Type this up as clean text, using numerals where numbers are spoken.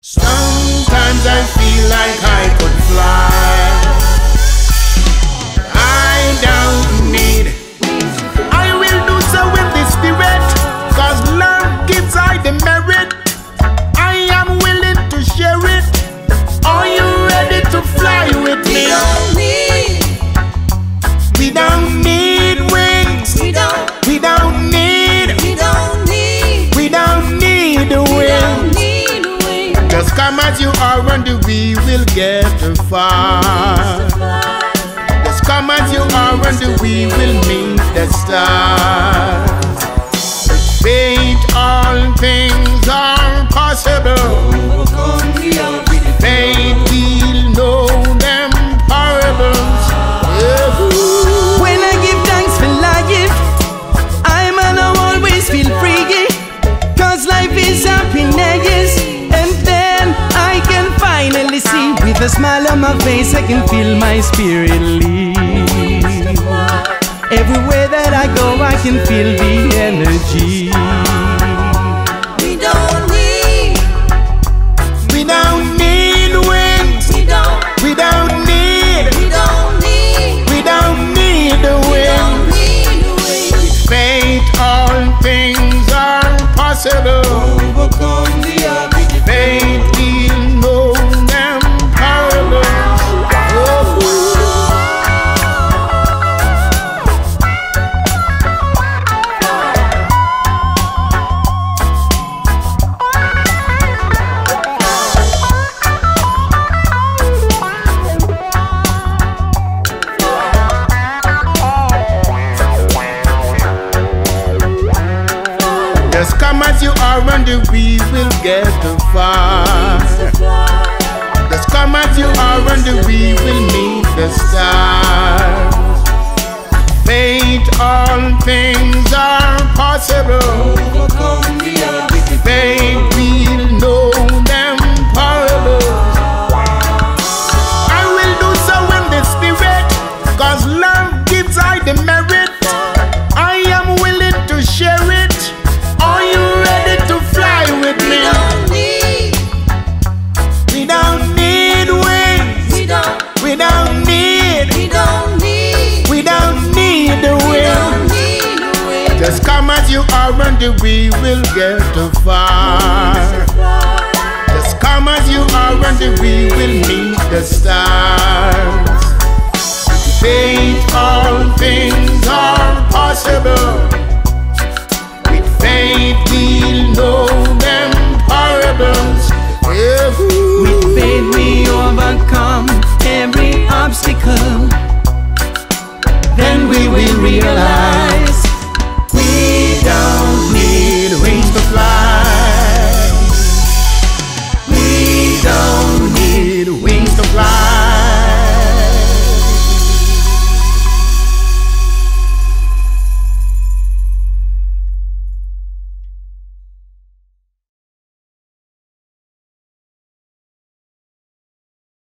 Sometimes I feel like I could fly. I don't need. I will do so with the Spirit, 'cause love gives I the merit. I am willing to share it. Are you ready to fly with me? We don't need wings. We don't need the wings. Just come as you are and we will get far. Just come as you are and we will meet the stars. With faith all things are possible. With faith we'll know them parables. When I give thanks for life, I'm gonna always feel free, 'cause life is happiness. And then I can finally see, with a smile on my face, I can feel my spirit lead. Everywhere that I go, I can feel the energy. We don't need wings. We don't need the wings. With faith all things are possible. With faith we'll know them parables. Just come as you are and we will get far. Just come as you are and we will meet the stars. Faith all things are possible. With faith we'll know them parables. I will do so in the Spirit, 'cause love gives I the merit. I am willing to share it. Are you ready to fly with me? We don't need wings. We don't need the wings. Just come as you are and we will get far. Just come as you are and we will meet the stars. With faith all things are possible. With faith we'll know them parables. With faith we overcome every obstacle. Then we will realize